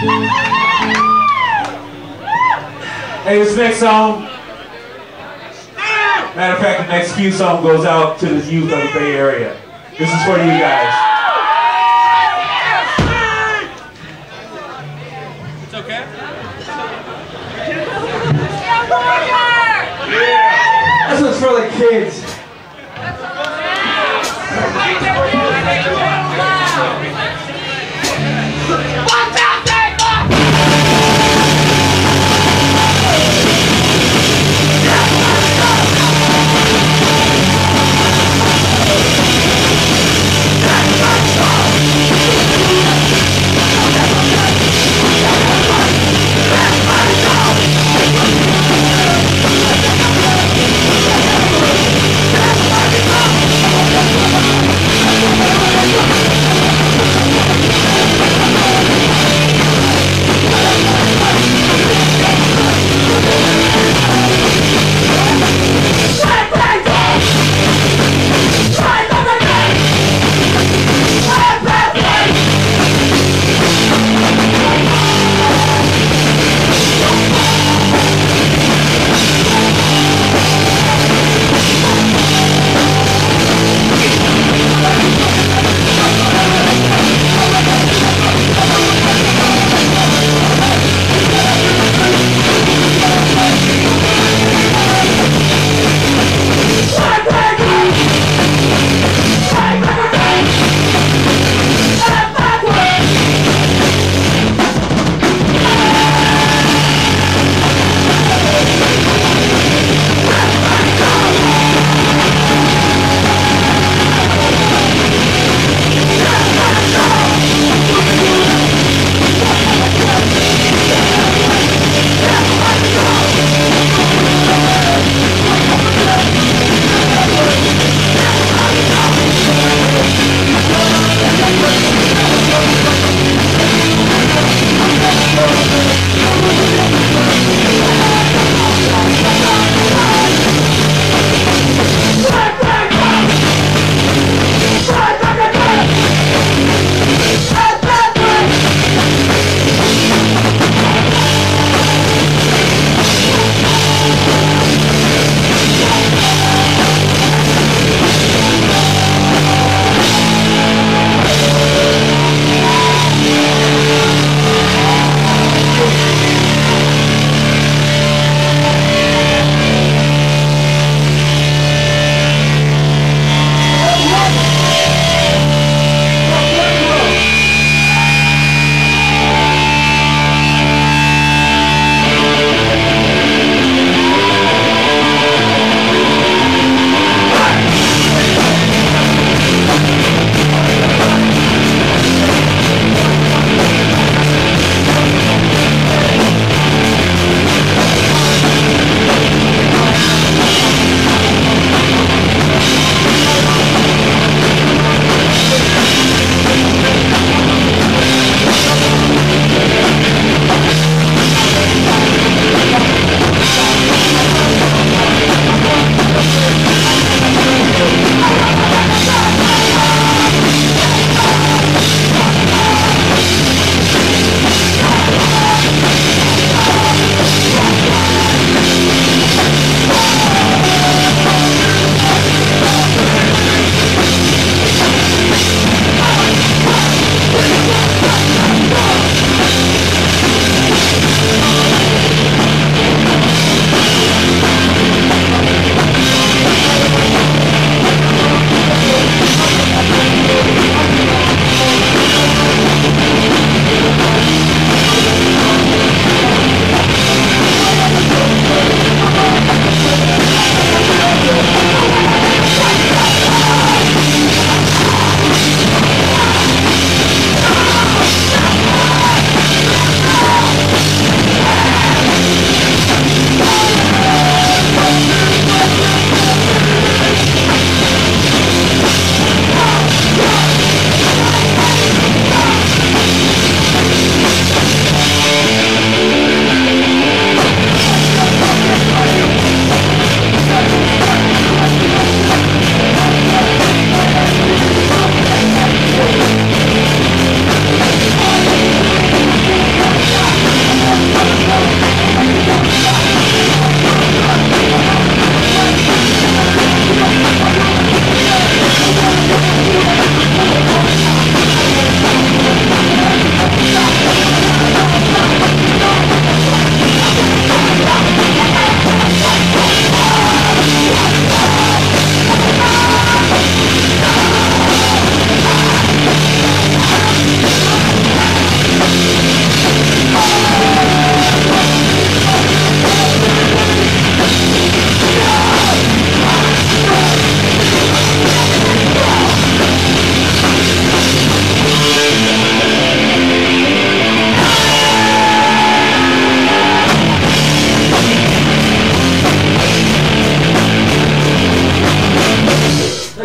Hey, this next song, matter of fact, the next few song goes out to the youth of the Bay Area. This is for you guys. It's okay. This one's for the kids.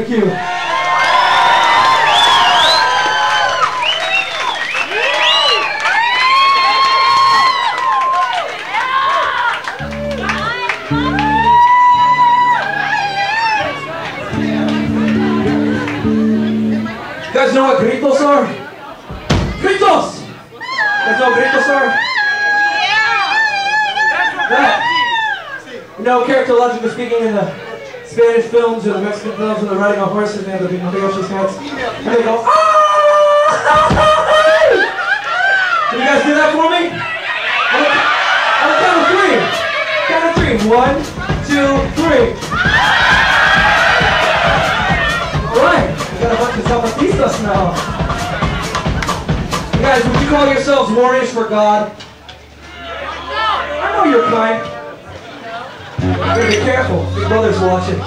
Thank you. You guys know what gritos are? Gritos! You guys know what gritos are? That. You know, characterologically speaking, in the Spanish films or the Mexican films when they're riding on horses, they have the big mariachi hats, and they go, ah! Can you guys do that for me? On the count of three. Count of three. 1, 2, 3. Alright, we got a bunch of zapatistas now. You guys, would you call yourselves warriors for God? I know you're kind. You gotta be careful. Big brother's watching.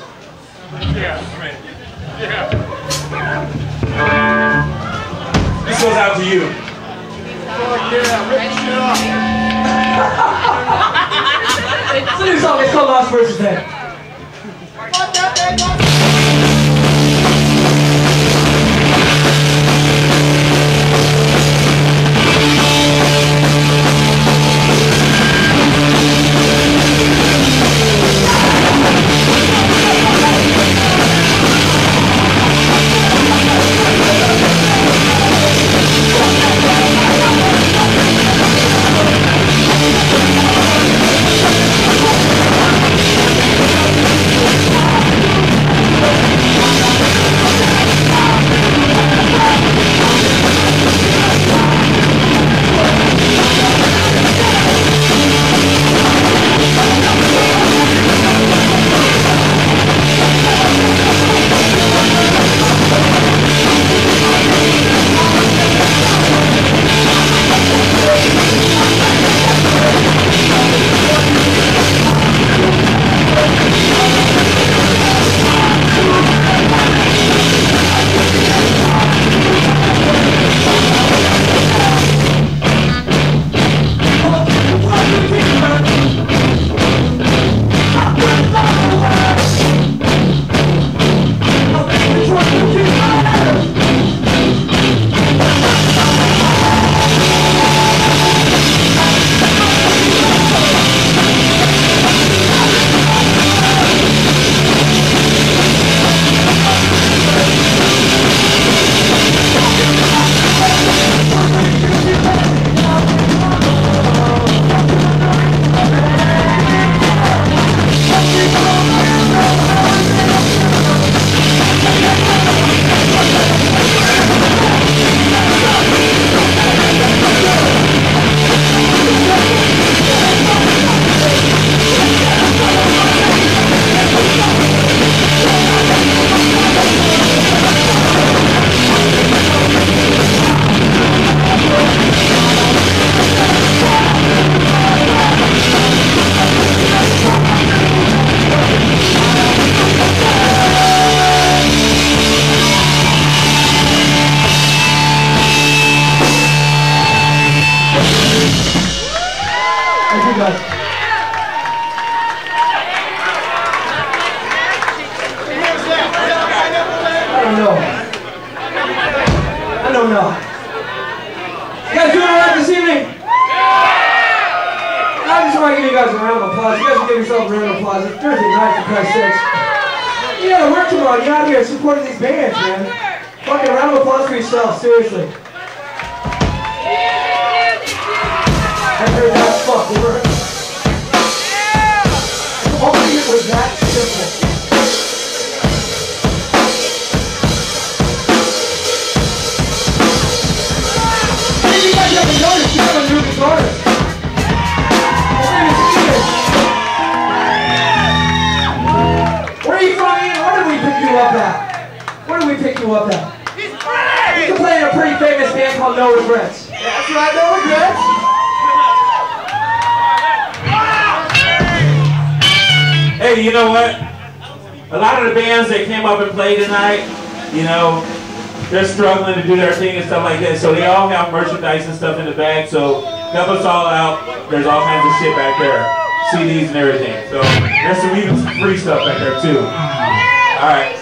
This goes out to you. It's a new song. It's called Lost Versus Dead. I don't know. You guys doing alright this evening? I just want to give you guys a round of applause. You guys can give yourself a round of applause. It's Thursday night, for Christ's sakes. You gotta work tomorrow. You're out here supporting these bands, man. Fucking round of applause for yourself, seriously. I heard that fuck word. Only it was that simple. You guys haven't noticed, you have a new guitarist. Where are you from, Ian? Where did we pick you up at? Where did we pick you up at? He's pretty! You can play in a pretty famous band called No Regrets. That's right, No Regrets. Hey, you know what? A lot of the bands that came up and played tonight, you know, they're struggling to do their thing and stuff like that. So they all have merchandise and stuff in the bag. So help us all out. There's all kinds of shit back there. CDs and everything. So there's some even free stuff back there too. All right.